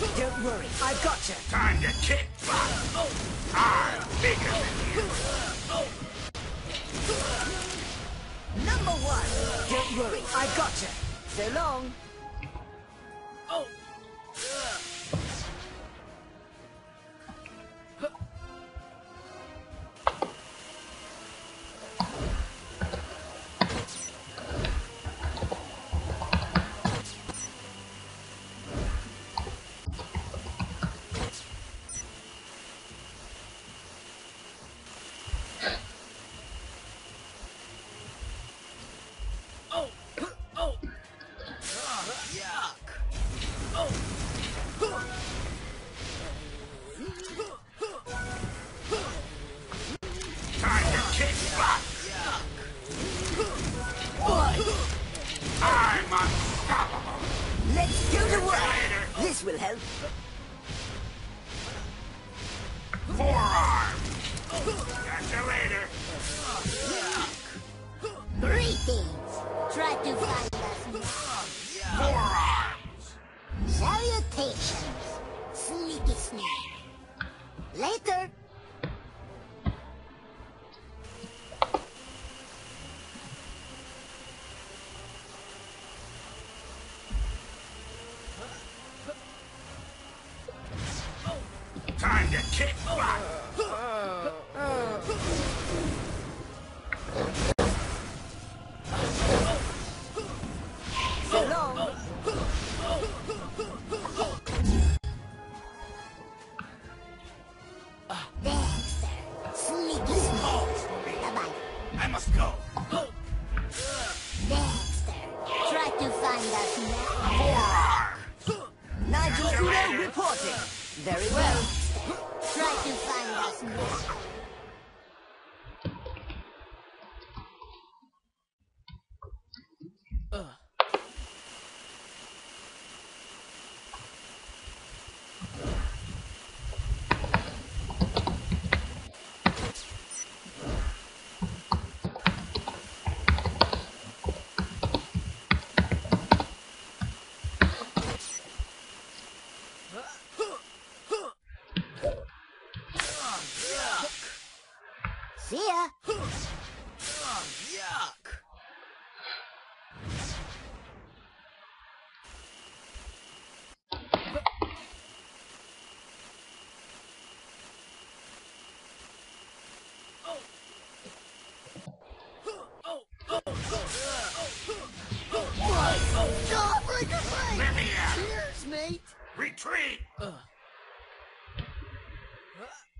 Don't worry, I've got you. Time to kick butt. I'm bigger than you. Number one. Don't worry, I've got you. So long. Time to kick butt. I'm unstoppable. Let's go to work. Later. This will help. Forearm. Catch you later. Greetings. Try to find us now. Forearms. Salutations. Sneaky snake. Later. Time to kick butt. So long. Dexter. Sneaky snake. Bye-bye. I must go. Dexter. Try to find us now. Forearms. Nigel Catch you Uno later. reporting. Very well. Try to find us now. See ya. Yuck. Jawbreaker fight! Let me at it. Cheers, mate! Retreat.